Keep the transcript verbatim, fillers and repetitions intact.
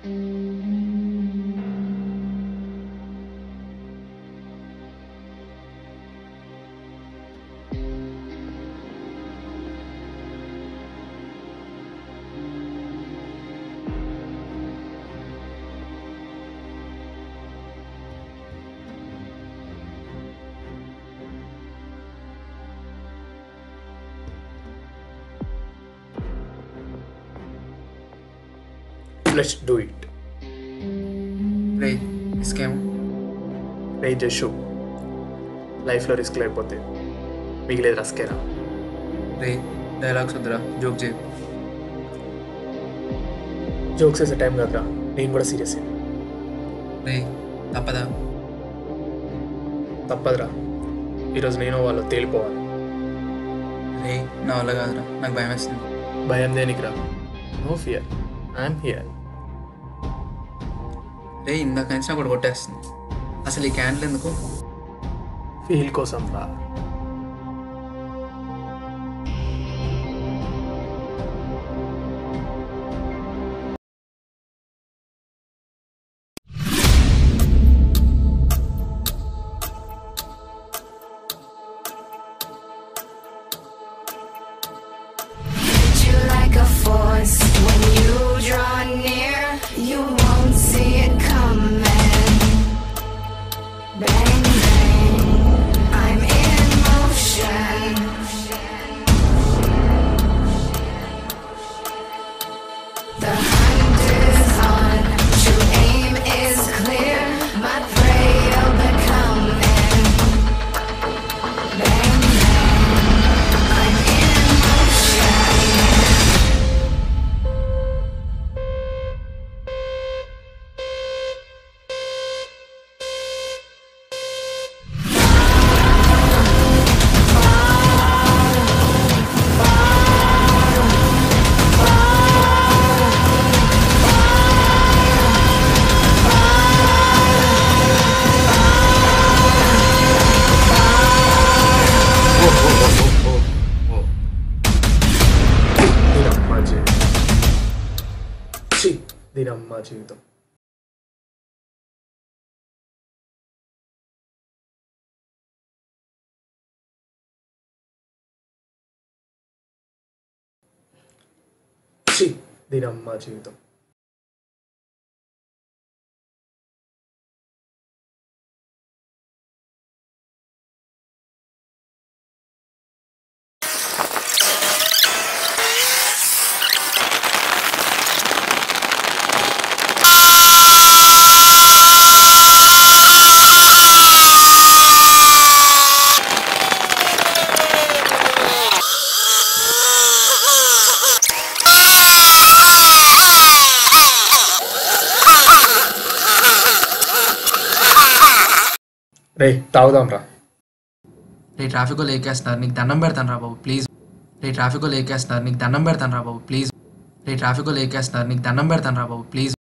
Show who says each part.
Speaker 1: Let's do it.
Speaker 2: రే ఇస్కేం
Speaker 1: రే జషు లైఫ్లో risk లేకపోతే మిగిలేదు రస్కేరా.
Speaker 2: రే డైలాగ్స్ వద్దురా, జోక్ చేయి.
Speaker 1: జోక్స్ వేసే టైం కాదురా, నేను కూడా సీరియస్.
Speaker 2: రే తప్పదా?
Speaker 1: తప్పదురా, ఈరోజు నేను వాళ్ళు తేలిపోవాలి.
Speaker 2: రే నా వల్ల కాదురా, నాకు భయం వేస్తుంది.
Speaker 1: భయం దేనికిరా? No fear, I'm here.
Speaker 2: రే ఇందాక నుంచి నాకు ఒకటి కొట్టేస్తుంది. అసలు ఈ క్యాండిల్ ఎందుకు?
Speaker 1: ఫీల్ కోసం రా.
Speaker 3: Like a force when you draw near, you won't see it coming. Bang bang, I'm in motion. The hunt is on, true aim is clear. My prey you're becoming. Bang bang, I'm in motion.
Speaker 1: దీనమ్మా జీవితం. ఛీ, దీనమ్మా జీవితం. ఛీ, దీనమ్మా జీవితం. రే తాగుదాం రా.
Speaker 2: రే ట్రాఫిక్లో లేకేస్తున్నారు, నీకు దండం పెడతాను రా బాబు ప్లీజ్. రే ట్రాఫిక్లో లేకేస్తున్నారు, నీకు దండం పెడతాను రా బాబు ప్లీజ్. రే ట్రాఫిక్లో లేకేస్తున్నారు, నీకు దండం పెడతాను రా బాబు ప్లీజ్.